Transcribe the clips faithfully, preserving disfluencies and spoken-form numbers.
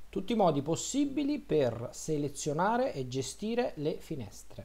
Tutti i modi possibili per selezionare e gestire le finestre.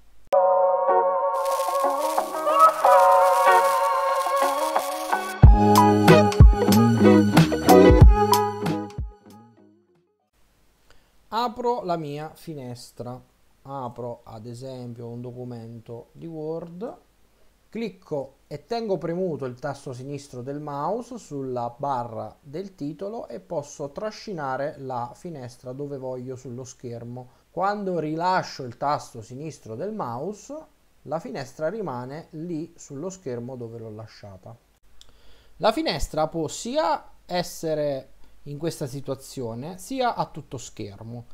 Apro la mia finestra, apro ad esempio un documento di Word, clicco e tengo premuto il tasto sinistro del mouse sulla barra del titolo e posso trascinare la finestra dove voglio sullo schermo. Quando rilascio il tasto sinistro del mouse, la finestra rimane lì sullo schermo dove l'ho lasciata. La finestra può sia essere in questa situazione sia a tutto schermo.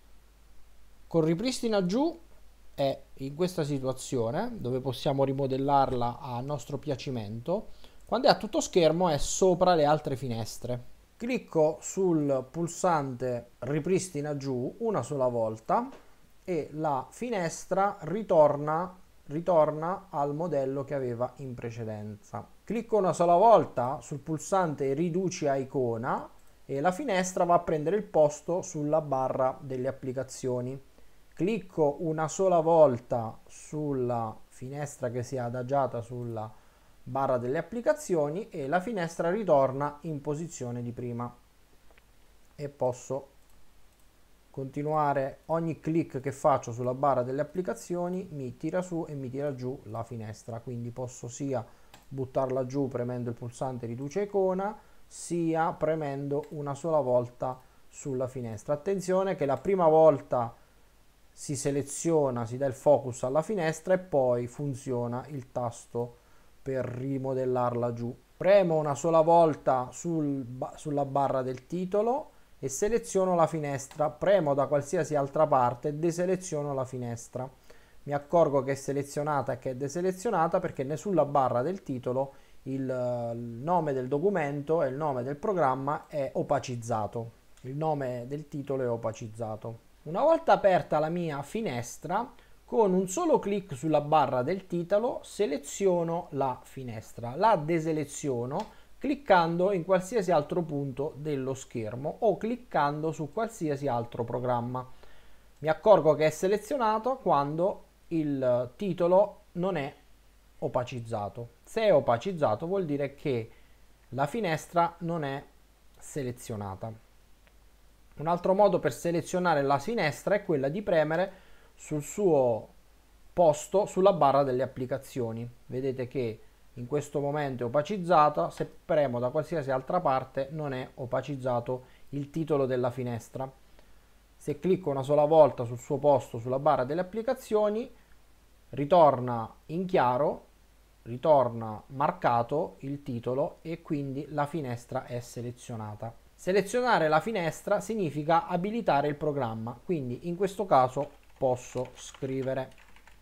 Con ripristina giù è in questa situazione dove possiamo rimodellarla a nostro piacimento. Quando è a tutto schermo è sopra le altre finestre. Clicco sul pulsante ripristina giù una sola volta e la finestra ritorna ritorna al modello che aveva in precedenza. Clicco una sola volta sul pulsante riduci a icona e la finestra va a prendere il posto sulla barra delle applicazioni. Clicco una sola volta sulla finestra che si è adagiata sulla barra delle applicazioni e la finestra ritorna in posizione di prima e posso continuare. Ogni clic che faccio sulla barra delle applicazioni mi tira su e mi tira giù la finestra, quindi posso sia buttarla giù premendo il pulsante riduce icona sia premendo una sola volta sulla finestra. Attenzione che la prima volta si seleziona, si dà il focus alla finestra e poi funziona il tasto per rimodellarla giù. Premo una sola volta sul, sulla barra del titolo e seleziono la finestra, premo da qualsiasi altra parte e deseleziono la finestra. Mi accorgo che è selezionata e che è deselezionata perché sulla barra del titolo il, il nome del documento e il nome del programma è opacizzato. Il nome del titolo è opacizzato. Una volta aperta la mia finestra, con un solo clic sulla barra del titolo seleziono la finestra, la deseleziono cliccando in qualsiasi altro punto dello schermo o cliccando su qualsiasi altro programma. Mi accorgo che è selezionato quando il titolo non è opacizzato. Se è opacizzato vuol dire che la finestra non è selezionata. Un altro modo per selezionare la finestra è quella di premere sul suo posto sulla barra delle applicazioni. Vedete che in questo momento è opacizzata, se premo da qualsiasi altra parte non è opacizzato il titolo della finestra. Se clicco una sola volta sul suo posto sulla barra delle applicazioni, ritorna in chiaro, ritorna marcato il titolo e quindi la finestra è selezionata. Selezionare la finestra significa abilitare il programma, quindi in questo caso posso scrivere.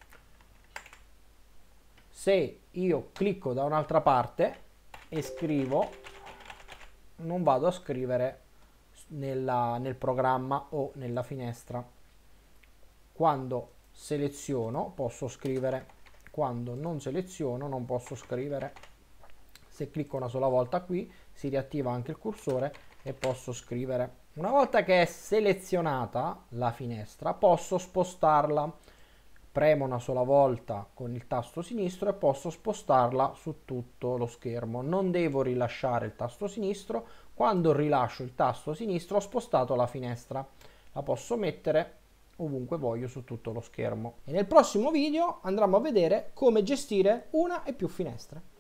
Se io clicco da un'altra parte e scrivo, non vado a scrivere nella, nel programma o nella finestra. Quando seleziono posso scrivere, quando non seleziono non posso scrivere. Se clicco una sola volta qui si riattiva anche il cursore e posso scrivere. Una volta che è selezionata la finestra posso spostarla. Premo una sola volta con il tasto sinistro e posso spostarla su tutto lo schermo. Non devo rilasciare il tasto sinistro. Quando rilascio il tasto sinistro ho spostato la finestra. La posso mettere ovunque voglio su tutto lo schermo. E nel prossimo video andremo a vedere come gestire una e più finestre.